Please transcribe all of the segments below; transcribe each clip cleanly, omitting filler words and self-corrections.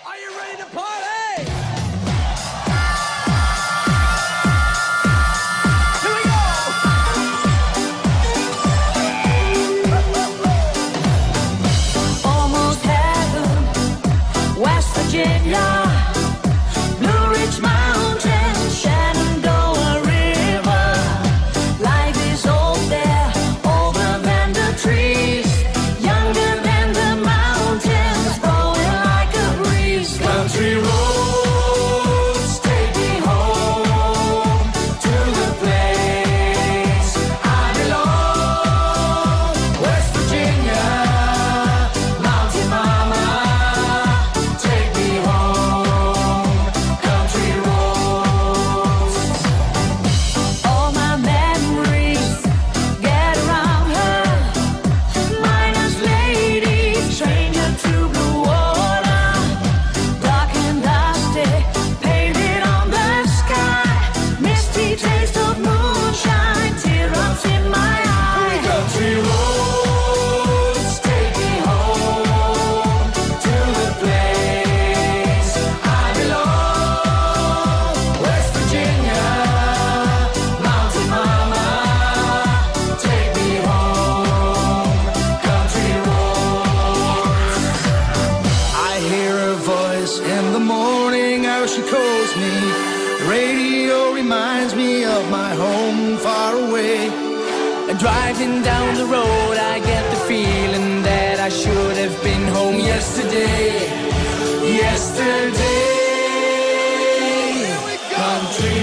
Are you ready to party? Here we go! Almost heaven, West Virginia, Blue Ridge Mountains, Shenandoah River. Life is old there, older than the trees, younger than the mountains, blowing like a breeze. Country roads take me home to the place I belong. West Virginia, Mountain Mama, take me home. Country roads. All my memories get around her. Miner's lady, stranger to blue water. Dark and dusty, painted on the sky. Misty taste of moonshine, teardrops in my eye. Country roads take me home to the place I belong. West Virginia, Mountain Mama, take me home. Country roads. I hear her voice in the morning, how she calls me. Radio reminds me of my home far away. And driving down the road, I get the feeling that I should have been home yesterday. Yesterday. Country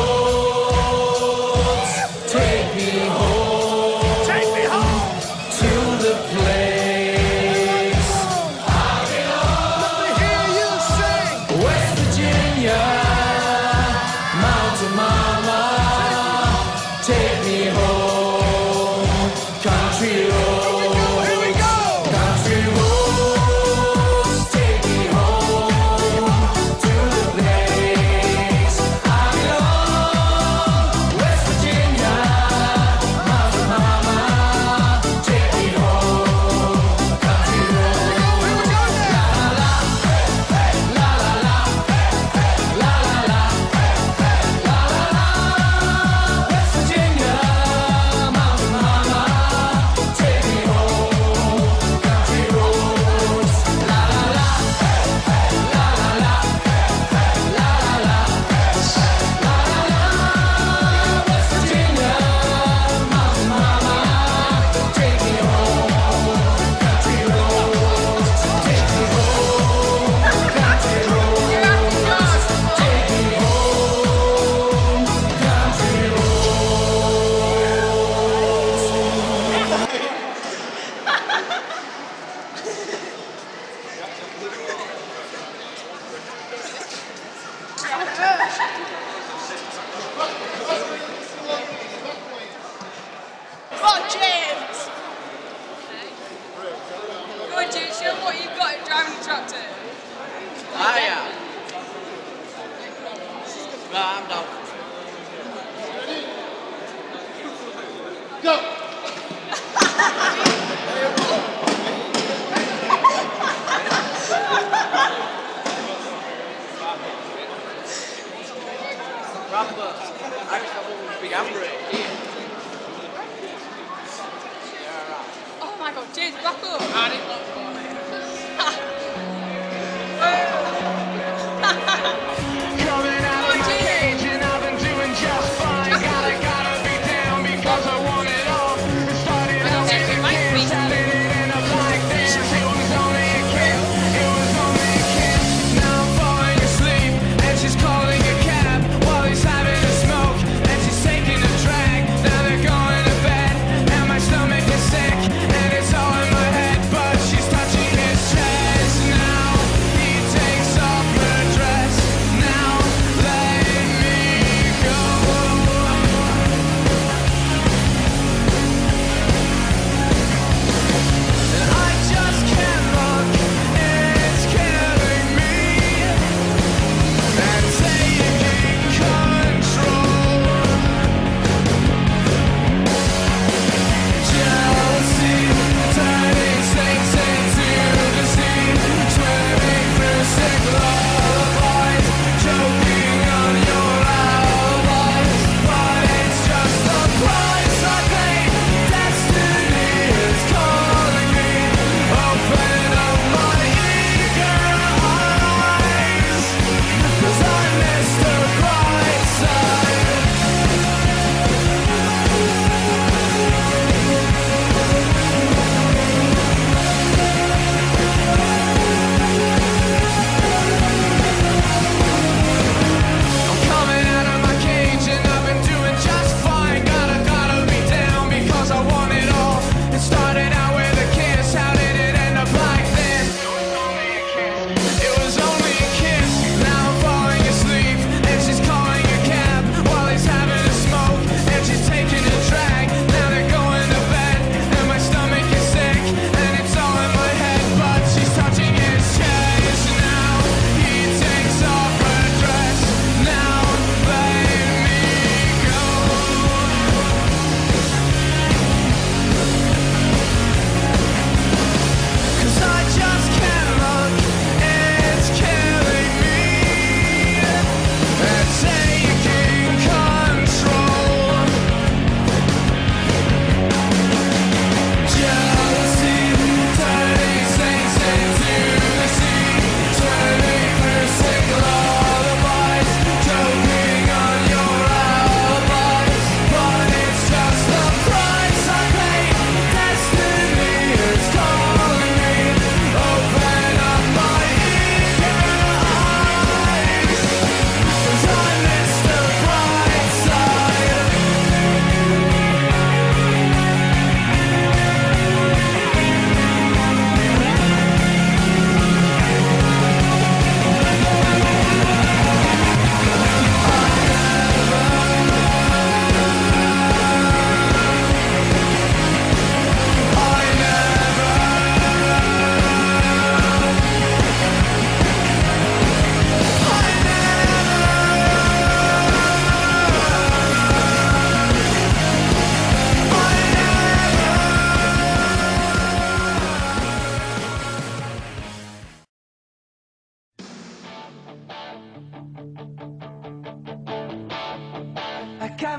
roads, take me home. Take me home to the place I belong. Let me hear you sing. West Virginia, Mountain Mama, take me home. Country roads. Here we go. Country roads, take me home to the place I belong. West Virginia, Mountain Mama, take me home. Country roads. Here we go now. La la la, la la la, la la la. West Virginia, Mountain Mama, take me home. Country roads. La la la, la la la, la la la, la la la. West Virginia, Mountain Mama, take me home. Country roads. Take me home. Country roads. Take me home. Country Oh, James! Go on, James, show what you've got at driving the tractor. Ah, yeah. Right, I'm done. Rapper, I just have one big handbrake here. Yeah, right. Oh my god, James, back up. I didn't look for it. Coming out of my cage and I've been doing just fine. Gotta be down because I want it all. It started out as a kid, started it end up like this. It was only a kiss, it was only a kiss. Now I'm falling asleep and she's calling a cab while he's having a smoke and she's taking a drag. Now they're going to bed and my stomach is sick and it's all in my head, but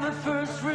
my first real